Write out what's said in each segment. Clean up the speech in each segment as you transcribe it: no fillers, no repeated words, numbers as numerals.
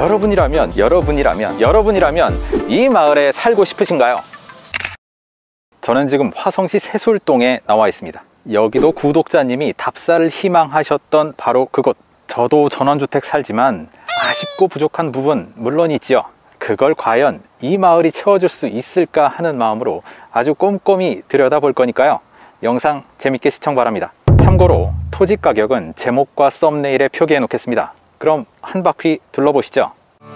여러분이라면 이 마을에 살고 싶으신가요? 저는 지금 화성시 세술동에 나와 있습니다. 여기도 구독자님이 답사를 희망하셨던 바로 그곳. 저도 전원주택 살지만 아쉽고 부족한 부분 물론 있지요. 그걸 과연 이 마을이 채워줄 수 있을까 하는 마음으로 아주 꼼꼼히 들여다볼 거니까요. 영상 재밌게 시청 바랍니다. 참고로 토지 가격은 제목과 썸네일에 표기해 놓겠습니다. 그럼 한 바퀴 둘러보시죠.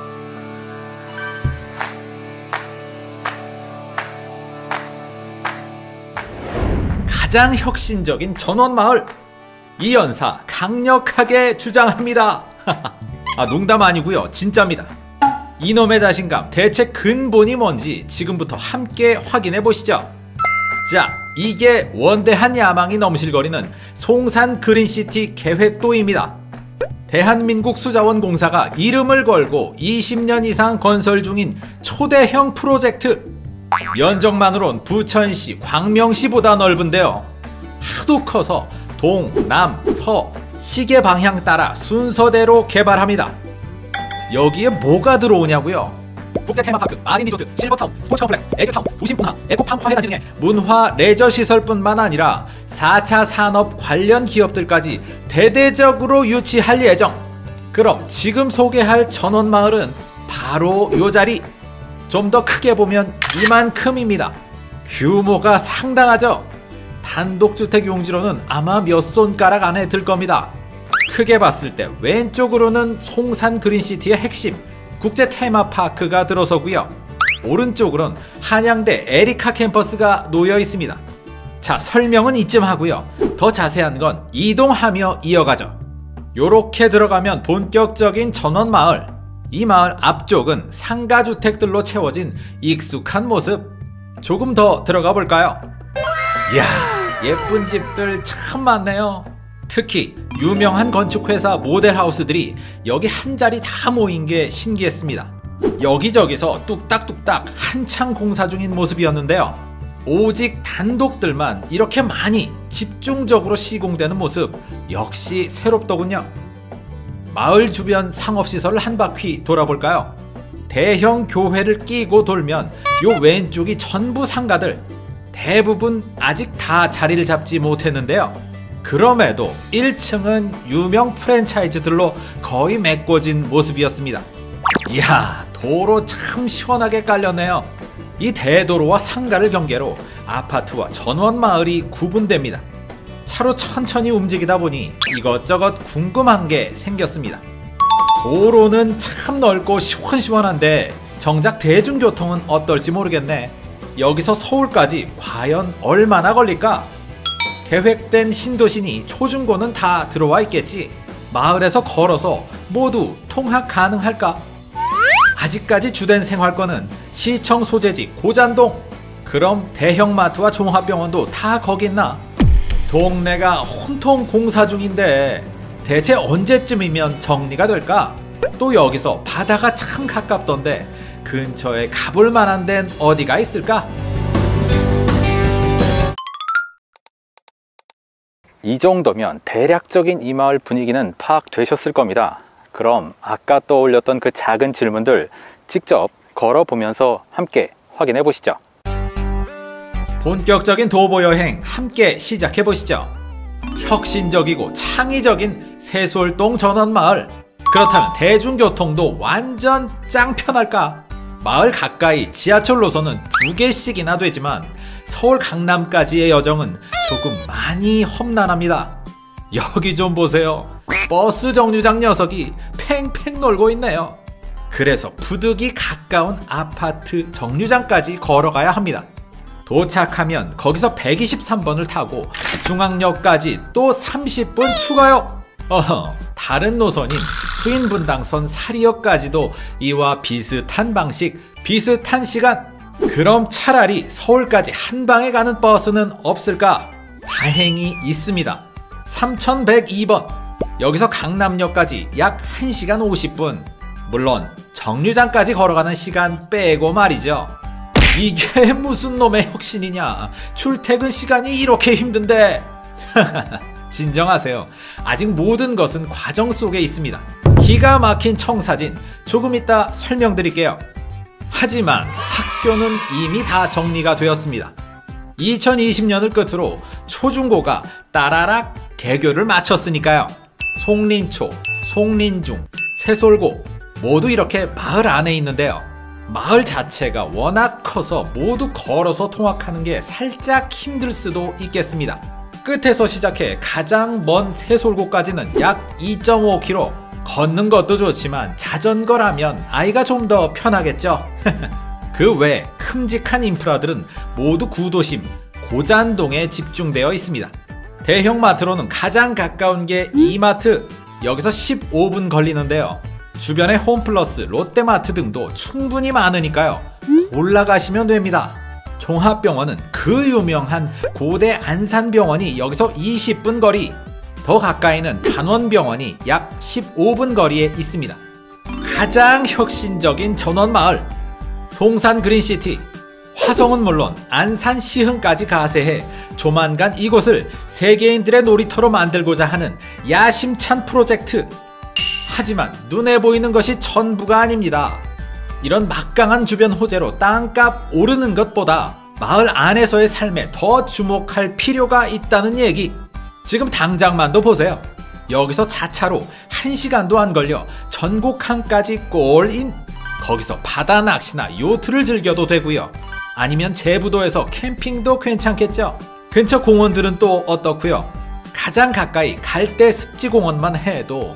가장 혁신적인 전원마을, 이 연사 강력하게 주장합니다. 농담 아니고요, 진짜입니다. 이놈의 자신감 대체 근본이 뭔지 지금부터 함께 확인해 보시죠. 자, 이게 원대한 야망이 넘실거리는 송산 그린시티 계획도입니다. 대한민국 수자원공사가 이름을 걸고 20년 이상 건설 중인 초대형 프로젝트. 면적만으론 부천시, 광명시보다 넓은데요. 하도 커서 동, 남, 서, 시계 방향 따라 순서대로 개발합니다. 여기에 뭐가 들어오냐고요? 국제 테마파크, 마린 리조트, 실버타운, 스포츠 컴플렉스, 애교타운, 도심문화, 에코팜 화해단 등의 문화 레저 시설뿐만 아니라 4차 산업 관련 기업들까지 대대적으로 유치할 예정. 그럼 지금 소개할 전원마을은 바로 요 자리. 좀 더 크게 보면 이만큼입니다. 규모가 상당하죠? 단독주택 용지로는 아마 몇 손가락 안에 들 겁니다. 크게 봤을 때 왼쪽으로는 송산 그린시티의 핵심 국제 테마파크가 들어서고요. 오른쪽으론 한양대 에리카 캠퍼스가 놓여 있습니다. 자, 설명은 이쯤 하고요. 더 자세한 건 이동하며 이어가죠. 요렇게 들어가면 본격적인 전원마을. 이 마을 앞쪽은 상가주택들로 채워진 익숙한 모습. 조금 더 들어가 볼까요? 이야, 예쁜 집들 참 많네요. 특히 유명한 건축회사 모델하우스들이 여기 한 자리 다 모인 게 신기했습니다. 여기저기서 뚝딱뚝딱 한창 공사 중인 모습이었는데요. 오직 단독들만 이렇게 많이 집중적으로 시공되는 모습, 역시 새롭더군요. 마을 주변 상업시설을 한 바퀴 돌아볼까요? 대형 교회를 끼고 돌면 요 왼쪽이 전부 상가들. 대부분 아직 다 자리를 잡지 못했는데요. 그럼에도 1층은 유명 프랜차이즈들로 거의 메꿔진 모습이었습니다. 이야, 도로 참 시원하게 깔렸네요. 이 대도로와 상가를 경계로 아파트와 전원마을이 구분됩니다. 차로 천천히 움직이다 보니 이것저것 궁금한 게 생겼습니다. 도로는 참 넓고 시원시원한데 정작 대중교통은 어떨지 모르겠네. 여기서 서울까지 과연 얼마나 걸릴까? 계획된 신도시니 초중고는 다 들어와 있겠지. 마을에서 걸어서 모두 통학 가능할까? 아직까지 주된 생활권은 시청 소재지 고잔동. 그럼 대형마트와 종합병원도 다 거기 있나? 동네가 혼통 공사 중인데 대체 언제쯤이면 정리가 될까? 또 여기서 바다가 참 가깝던데 근처에 가볼 만한 데는 어디가 있을까? 이 정도면 대략적인 이 마을 분위기는 파악되셨을 겁니다. 그럼 아까 떠올렸던 그 작은 질문들 직접 걸어보면서 함께 확인해 보시죠. 본격적인 도보 여행 함께 시작해 보시죠. 혁신적이고 창의적인 세솔동 전원마을. 그렇다면 대중교통도 완전 짱 편할까? 마을 가까이 지하철 노선은 2개씩이나 되지만 서울 강남까지의 여정은 조금 많이 험난합니다. 여기 좀 보세요. 버스 정류장 녀석이 팽팽 놀고 있네요. 그래서 부득이 가까운 아파트 정류장까지 걸어가야 합니다. 도착하면 거기서 123번을 타고 중앙역까지 또 30분 추가요. 다른 노선인 수인분당선 사리역까지도 이와 비슷한 방식, 비슷한 시간. 그럼 차라리 서울까지 한 방에 가는 버스는 없을까? 다행히 있습니다. 3102번. 여기서 강남역까지 약 1시간 50분. 물론 정류장까지 걸어가는 시간 빼고 말이죠. 이게 무슨 놈의 혁신이냐. 출퇴근 시간이 이렇게 힘든데. 진정하세요. 아직 모든 것은 과정 속에 있습니다. 기가 막힌 청사진 조금 이따 설명드릴게요. 하지만 학교는 이미 다 정리가 되었습니다. 2020년을 끝으로 초중고가 따라락 개교를 마쳤으니까요. 송린초, 송린중, 새솔고 모두 이렇게 마을 안에 있는데요. 마을 자체가 워낙 커서 모두 걸어서 통학하는 게 살짝 힘들 수도 있겠습니다. 끝에서 시작해 가장 먼 새솔고까지는 약 2.5km. 걷는 것도 좋지만 자전거라면 아이가 좀 더 편하겠죠. 그 외 큼직한 인프라들은 모두 구도심 고잔동에 집중되어 있습니다. 대형 마트로는 가장 가까운 게 이마트, 여기서 15분 걸리는데요. 주변에 홈플러스, 롯데마트 등도 충분히 많으니까요. 올라가시면 됩니다. 종합병원은 그 유명한 고대 안산병원이 여기서 20분 거리, 더 가까이는 단원병원이 약 15분 거리에 있습니다. 가장 혁신적인 전원마을, 송산 그린시티, 화성은 물론 안산 시흥까지 가세해 조만간 이곳을 세계인들의 놀이터로 만들고자 하는 야심찬 프로젝트. 하지만 눈에 보이는 것이 전부가 아닙니다. 이런 막강한 주변 호재로 땅값 오르는 것보다 마을 안에서의 삶에 더 주목할 필요가 있다는 얘기. 지금 당장만도 보세요. 여기서 자차로 1시간도 안 걸려 전곡항까지 골인. 거기서 바다 낚시나 요트를 즐겨도 되고요. 아니면 제부도에서 캠핑도 괜찮겠죠. 근처 공원들은 또 어떻고요? 가장 가까이 갈대 습지공원만 해도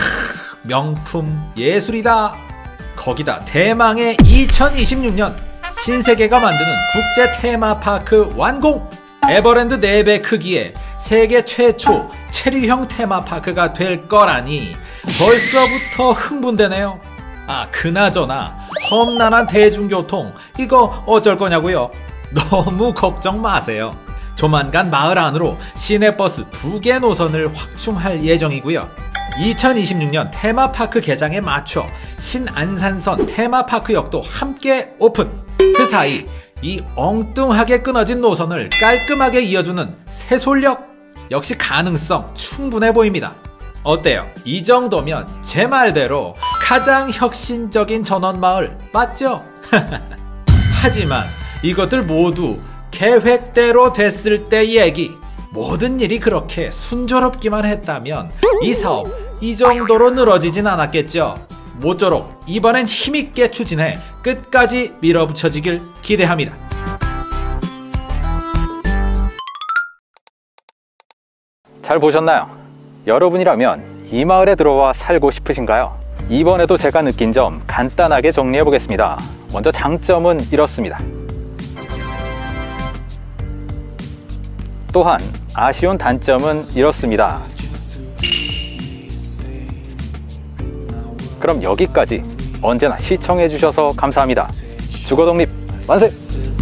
명품 예술이다. 거기다 대망의 2026년 신세계가 만드는 국제 테마파크 완공! 에버랜드 4배 크기의 세계 최초 체류형 테마파크가 될 거라니 벌써부터 흥분되네요. 아, 그나저나 험난한 대중교통 이거 어쩔 거냐고요? 너무 걱정 마세요. 조만간 마을 안으로 시내버스 2개 노선을 확충할 예정이고요. 2026년 테마파크 개장에 맞춰 신안산선 테마파크역도 함께 오픈. 그 사이 이 엉뚱하게 끊어진 노선을 깔끔하게 이어주는 새솔역 역시 가능성 충분해 보입니다. 어때요? 이 정도면 제 말대로 가장 혁신적인 전원마을 맞죠? 하지만 이것들 모두 계획대로 됐을 때 얘기. 모든 일이 그렇게 순조롭기만 했다면 이 사업 이 정도로 늘어지진 않았겠죠. 모쪼록 이번엔 힘있게 추진해 끝까지 밀어붙여지길 기대합니다. 잘 보셨나요? 여러분이라면 이 마을에 들어와 살고 싶으신가요? 이번에도 제가 느낀 점 간단하게 정리해 보겠습니다. 먼저 장점은 이렇습니다. 또한 아쉬운 단점은 이렇습니다. 그럼 여기까지 언제나 시청해 주셔서 감사합니다. 주거독립 만세!